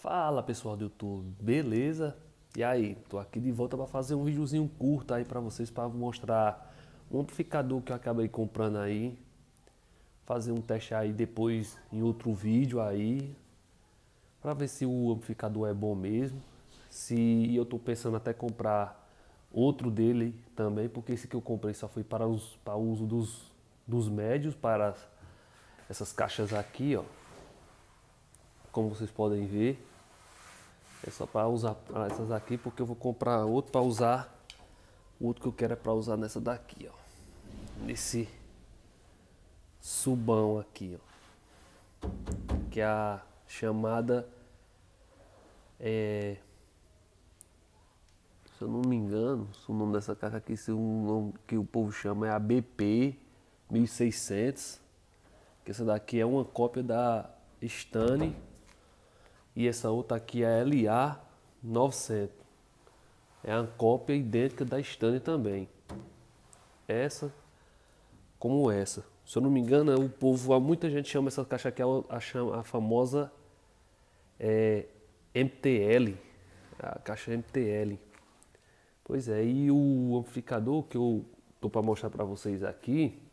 Fala pessoal do YouTube, beleza? E aí, tô aqui de volta para fazer um videozinho curto aí para vocês, para mostrar um amplificador que eu acabei comprando aí, fazer um teste aí depois em outro vídeo aí, para ver se o amplificador é bom mesmo. Se eu tô pensando até comprar outro dele também, porque esse que eu comprei só foi para o uso dos médios, para essas caixas aqui, ó, como vocês podem ver. É só para usar essas aqui, porque eu vou comprar outro para usar. O outro que eu quero é para usar nessa daqui, ó. Nesse subão aqui, ó. Que é a chamada, se eu não me engano, se o nome dessa caixa aqui, se o nome que o povo chama é a BP 1600. Que essa daqui é uma cópia da Stane. E essa outra aqui é a LA 900. É uma cópia idêntica da Stane também. Essa como essa. Se eu não me engano, o povo, muita gente chama essa caixa aqui a famosa MTL, a caixa MTL. Pois é, e o amplificador que eu tô para mostrar para vocês aqui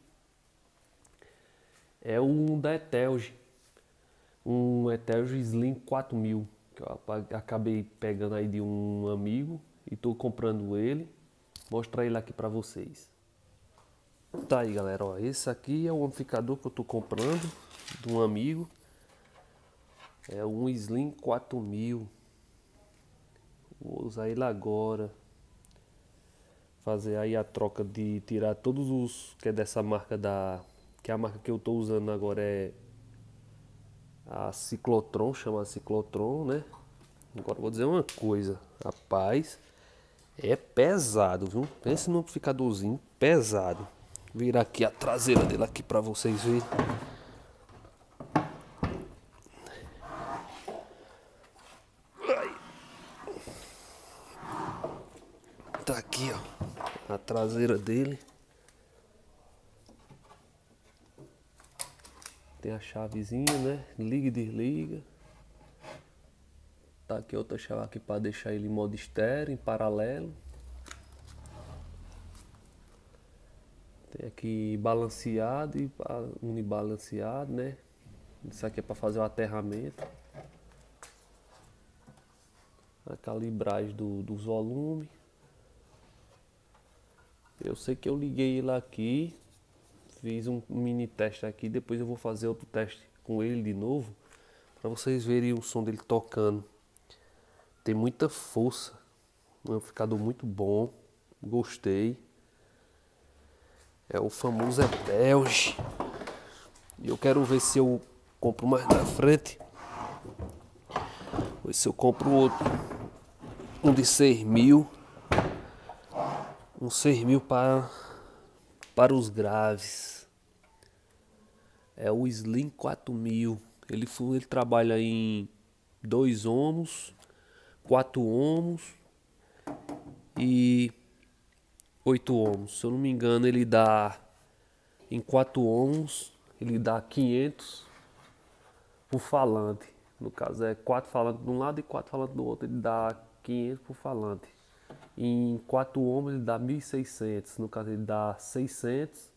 é um da Etelge, um Etelge Slim 4000, que eu acabei pegando aí de um amigo e tô comprando ele. Mostrar ele aqui para vocês. Tá aí galera, ó, esse aqui é o amplificador que eu tô comprando de um amigo. É um Slim 4000. Vou usar ele agora. Fazer aí a troca de tirar todos os que é dessa marca que é a marca que eu tô usando agora é a Ciclotron, chama Ciclotron, né? Agora eu vou dizer uma coisa, rapaz, é pesado, viu? Pensa num amplificadorzinho pesado. Vou virar aqui a traseira dele aqui para vocês verem. Tá aqui, ó, a traseira dele. Tem a chavezinha, né? Liga e desliga. Tá aqui outra chave aqui para deixar ele em modo estéreo, em paralelo. Tem aqui balanceado e unibalanceado, né? Isso aqui é para fazer o aterramento. A calibragem dos volumes. Eu sei que eu liguei ele aqui, fiz um mini teste aqui, depois eu vou fazer outro teste com ele de novo, para vocês verem o som dele tocando. Tem muita força, um amplificador muito bom, gostei. É o famoso Etelge. E eu quero ver se eu compro mais na frente. Ver se eu compro outro, um de 6.000. Um 6.000 para os graves. É o Slim 4000. Ele trabalha em 2 ohms, 4 ohms e 8 ohms. Se eu não me engano, ele dá em 4 ohms, ele dá 500 por falante. No caso é 4 falantes de um lado e 4 falantes do outro, ele dá 500 por falante. Em 4 ohms ele dá 1.600, no caso ele dá 600.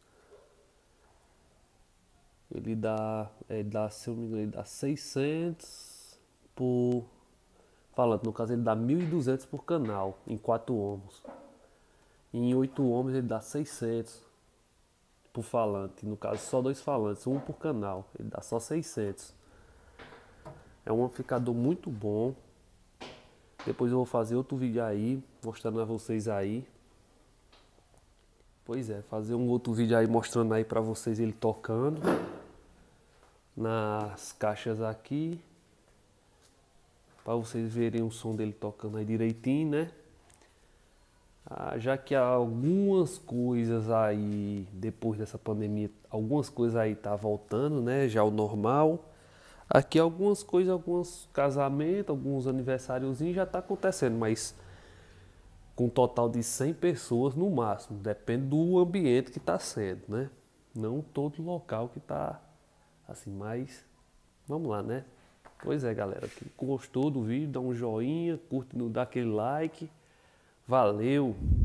Se eu não me engano, ele dá 600 por falante. No caso ele dá 1.200 por canal em 4 ohms. E em 8 ohms ele dá 600 por falante. No caso só 2 falantes, um por canal. Ele dá só 600. É um amplificador muito bom. Depois eu vou fazer outro vídeo aí, mostrando a vocês aí. Pois é, fazer um outro vídeo aí mostrando aí pra vocês ele tocando nas caixas aqui, para vocês verem o som dele tocando aí direitinho, né? Já que há algumas coisas aí, depois dessa pandemia, algumas coisas aí tá voltando, né? Já o normal. Aqui algumas coisas, alguns casamentos, alguns aniversáriozinhos já tá acontecendo, mas com um total de 100 pessoas no máximo, depende do ambiente que tá sendo, né? Não todo local que tá assim, mas vamos lá, né? Pois é, galera, quem gostou do vídeo, dá um joinha, curte, dá aquele like. Valeu!